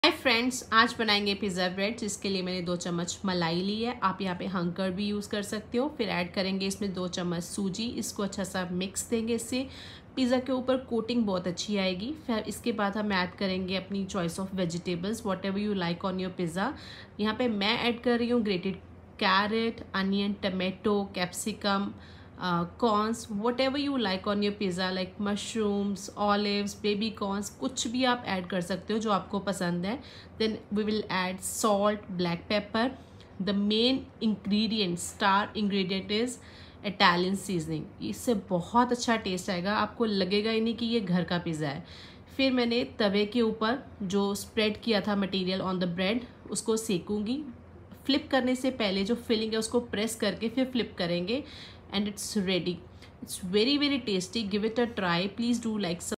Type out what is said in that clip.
Hi friends, आज बनाएंगे pizza bread जिसके लिए मैंने 2 चम्मच मलाई ली है। आप यहाँ पे हंकर भी यूज़ कर सकते हो। फिर ऐड करेंगे इसमें 2 चम्मच सूजी। इसको अच्छा सा मिक्स देंगे, इससे पिज़्ज़ा के ऊपर कोटिंग बहुत अच्छी आएगी। फिर इसके बाद हम ऐड करेंगे अपनी choice of vegetables, whatever you like on your pizza. यहाँ पे मैं ऐड कर रही हूँ grated carrot, onion, tomato, capsicum, corns, whatever you like on your pizza, like mushrooms, olives, baby corns, कुछ भी आप ऐड कर सकते हो जो आपको पसंद है। Then we will add salt, black pepper. The main ingredient, star ingredient is Italian seasoning. इससे बहुत अच्छा टेस्ट आएगा, आपको लगेगा ही नहीं कि ये घर का पिज़्ज़ा है। फिर मैंने तवे के ऊपर जो स्प्रेड किया था मटेरियल ऑन द ब्रेड, उसको सेकूंगी। फ्लिप करने से पहले जो फिलिंग है उसको प्रेस करके फिर फ्लिप करेंगे and it's ready. It's very very tasty. Give it a try. Please do like